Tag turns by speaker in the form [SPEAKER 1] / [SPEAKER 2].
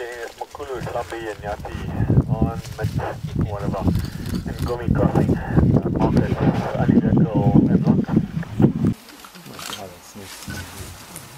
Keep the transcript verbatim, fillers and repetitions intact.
[SPEAKER 1] is Makulu, Slabi en Jatti aan met whatever en Gummy Crossing Market, Aliveko en Lank.
[SPEAKER 2] Ja, dat is niet.